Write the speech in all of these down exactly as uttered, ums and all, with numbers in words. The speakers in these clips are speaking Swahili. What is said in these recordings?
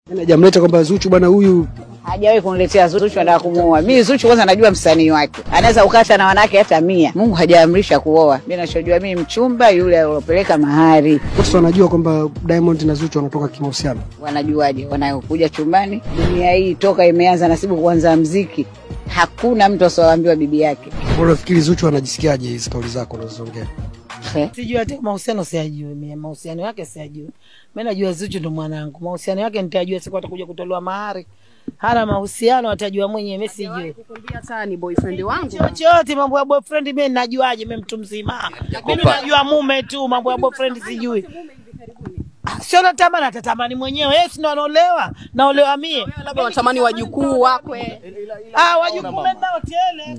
Hajamleta kwamba Zuchu bwana huyu hajawahi kuniletea Zuchu anataka kumuoa. Mimi Zuchu kwanza najua msanii wake. Anaweza ukata na wanawake hata mia. Mungu hajaamrisha kuoa. Mimi ninachojua mimi mchumba yule aliyopeleka mahari. Watu wanajua kwamba Diamond na Zuchu wanatoka kimahusiano. Wanajuaje? Wanakuja chumbani. Dunia hii toka imeanza nasibu kuanza muziki. Hakuna mtu asoambiwa bibi yake. Unafikiri Zuchu anajisikiaje hizo kauli zako unazoongea? Sijui hata mahusiano siyajui, mimi mahusiano yake siyajui. Mimi najua Zuchu ndo mwanangu. Mahusiano yake nitajua siku atakuja kutolewa mahari. Hana mahusiano atajua mwenyewe, mimi sijui. Kukwambia hata ni boyfriend wangu. Chochote mambo ya boyfriend mimi najuaje, mimi mtu mzima. Mimi najua mume tu, mambo ya boyfriend sijui. Sio natama na tatamani mwenyewe. Yes, ndo anaolewa. Naolewa mie. Labda watamani wajukuu wakwe. Ah, wajukuu nao tele.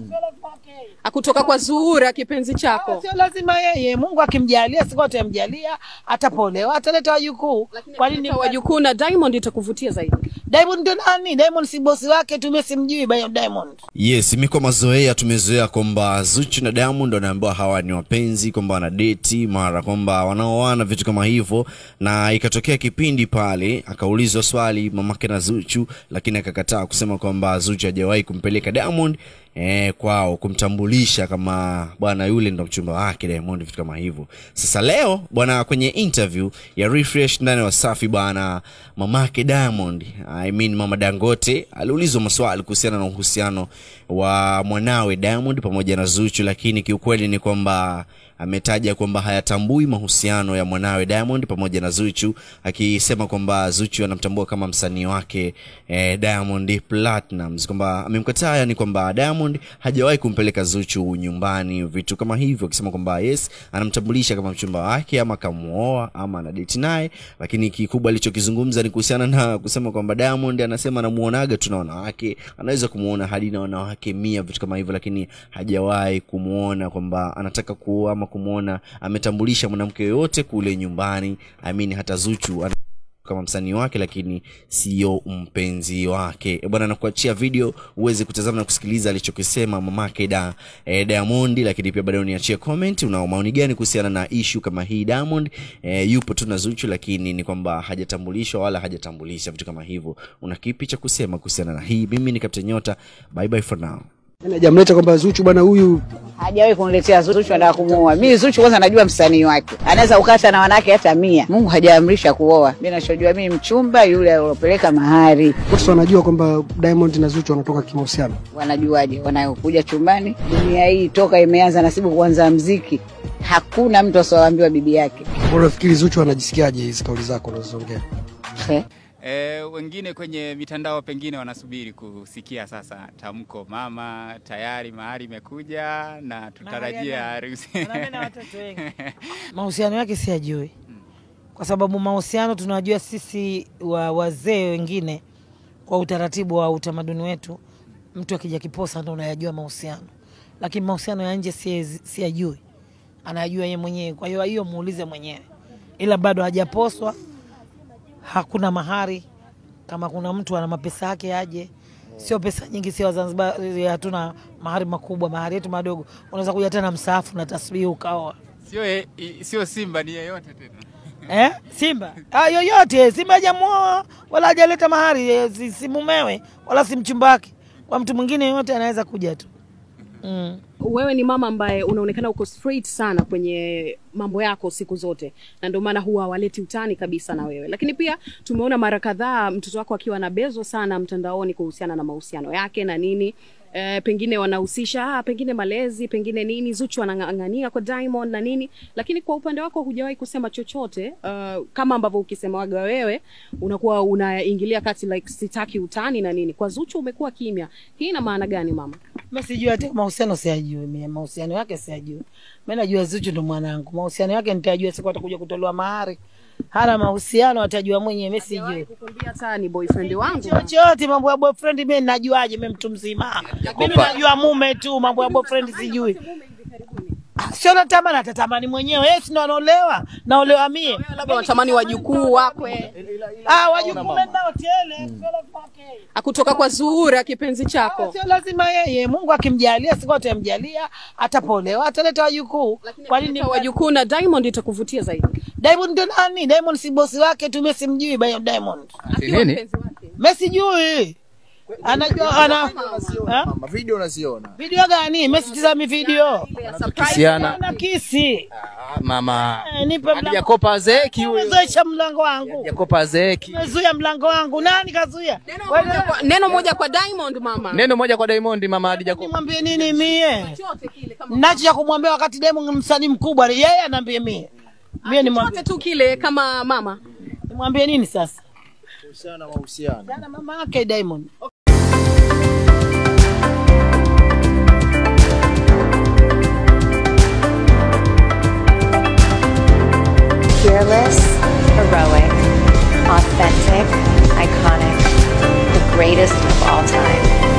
Akutoka kwa Zuhura kipenzi chako. Sio lazima yeye. Mungu akimjalia siku atamjalia atapolewa, ataleta wajukuu. Kwa nini wajukuu na Diamond itakuvutia zaidi? Diamond ndo nani? Diamond si bosi wake, tumesimjui Diamond. Yes, miko mazoea tumezoea kwamba Zuchu na Diamond wanaambiwa hawa ni wapenzi, kwamba wana date, mara kwamba wanaoana, vitu kama hivyo. Na ikatokea kipindi pale akaulizwa swali mamake na Zuchu, lakini akakataa kusema kwamba Zuchu hajawahi kumpeleka Diamond eh kwao kumtambulisha kama bwana yule ndo mchumba wake Diamond, vitu kama hivyo. Sasa leo bwana kwenye interview ya Refresh ndani wa Safi bwana mamake Diamond, I mean mama Dangote, aliulizwa maswali kuhusiana na uhusiano wa mwanawe Diamond pamoja na Zuchu, lakini kiukweli ni kwamba ametaja kwamba hayatambui mahusiano ya mwanawe Diamond pamoja na Zuchu, akisema kwamba Zuchu anamtambua kama msanii wake eh, Diamond Platnumz, kwamba amemkataa, yani kwamba Diamond hajawahi kumpeleka Zuchu nyumbani, vitu kama hivyo, akisema kwamba yes anamtambulisha kama mchumba wake ama kamuoa ama ana date naye. Lakini kikubwa alichokizungumza ni kuhusiana na kusema kwamba Diamond anasema anamuonaga tu na wanawake, anaweza kumuona hadi na wanawake mia, vitu kama hivyo, lakini hajawahi kumuona kwamba anataka kuoa ama kumuona ametambulisha mwanamke yote kule nyumbani. I mean hata Zuchu kama msanii wake lakini sio mpenzi wake. E bwana, nakuachia video uweze kutazama na kusikiliza alichokisema mamake da e, Diamond, lakini pia baadaye uniachie comment una maoni gani kuhusiana na issue kama hii. Diamond e, yupo tu na Zuchu, lakini ni kwamba hajatambulishwa wala hajatambulisha, vitu kama hivyo. Una kipi cha kusema kuhusiana na hii? Mimi ni Captain Nyota, bye bye for now. Hajamleta kwamba Zuchu bwana huyu hajawahi kuniletea Zuchu anataka kumuoa. Mimi Zuchu kwanza najua msanii wake. Anaweza ukata na wanawake hata mia. Mungu hajaamrisha kuoa. Mimi ninachojua mimi mchumba yule aliyopeleka mahari. Watu wanajua kwamba Diamond na Zuchu wanatoka kimahusiano. Wanajuaje? Wanakuja chumbani. Dunia hii toka imeanza nasibu kuanza muziki. Hakuna mtu asoambiwa bibi yake. Unafikiri Zuchu anajisikiaje hizo kauli zako unazoongea? Eh, wengine kwenye mitandao pengine wanasubiri kusikia sasa tamko mama tayari mahari imekuja na tutarajia harusi. Na watoto wengi. Mahusiano yake siyajui. Kwa sababu mahusiano tunajua sisi wa wazee wengine kwa utaratibu wa utamaduni wetu, mtu akija kiposa ndo unayajua mahusiano. Lakini mahusiano ya nje siyajui. Anajua yeye mwenyewe. Kwa hiyo hiyo muulize mwenyewe. Ila bado hajaposwa. Hakuna mahari. Kama kuna mtu ana mapesa yake aje. Sio pesa nyingi, sio Zanzibar hatuna mahari makubwa, mahari yetu madogo. Unaweza kuja tena msaafu na tasbihi ukaoa. Sio e, sio Simba ni yeyote tena. Eh? Simba. Ah, yoyote, Simba hajamuoa wala hajaleta mahari, si, si mumewe wala si mchumba wake. Kwa mtu mwingine yote anaweza kuja tu. Mm. Wewe ni mama ambaye unaonekana uko straight sana kwenye mambo yako siku zote, na ndio maana huwa waleti utani kabisa na wewe. Lakini pia tumeona mara kadhaa mtoto wako akiwa anabezwa sana mtandaoni kuhusiana na mahusiano yake na nini. E, pengine wanahusisha ah, pengine malezi, pengine nini, Zuchu anang'ang'ania kwa Diamond na nini. Lakini kwa upande wako hujawahi kusema chochote, uh, kama ambavyo ukisemaga wewe unakuwa unaingilia kati like sitaki utani na nini. Kwa Zuchu umekuwa kimya. Hii ina maana gani mama? Mimi sijui hata mahusiano siyajui, mimi mahusiano yake siyajui. Mimi najua Zuchu ndo mwanangu. Mahusiano yake nitajua siku atakuja kutolewa mahari. Hana mahusiano atajua mwenyewe, mimi sijui. Kukwambia hata ni boyfriend wangu. Chochote mambo ya boyfriend mimi najuaje, mimi mtu mzima. Mimi najua mume tu, mambo ya boyfriend sijui. Sio natama na tatamani mwenyewe. Yes, ndo anaolewa. Naolewa mie. Labda watamani wajukuu wakwe. Ah, wajukuu nao tele. kutoka kwa Zuhura kipenzi chako. Sio lazima yeye, Mungu akimjalia, siku atamjalia, atapolewa, ataleta wajukuu. Kwa nini wajukuu na Diamond itakuvutia zaidi? Diamond ndo nani? Diamond si bosi wake tu, mimi simjui Diamond. Nini? Mimi sijui. Anajua ana mama video unaziona. Video gani? Mimi sitazami video. Kisiana. Na kisi. Ah, mama. Eh, nipe mlango. Jakopa zeki huyo. Umezoesha mlango wangu. Jakopa zeki. Umezuia mlango wangu. Nani kazuia? Neno moja kwa, neno moja kwa Diamond mama. Neno moja kwa Diamond mama hadi Jakopa. Nimwambie nini mie? Nacho cha kumwambia wakati Diamond msanii mkubwa, yeye ananiambia mie. Mie nimwambie tu kile kama mama. Nimwambie nini sasa? Kuhusiana na mahusiano. Sana mama yake Diamond. Fearless, heroic, authentic, iconic, the greatest of all time.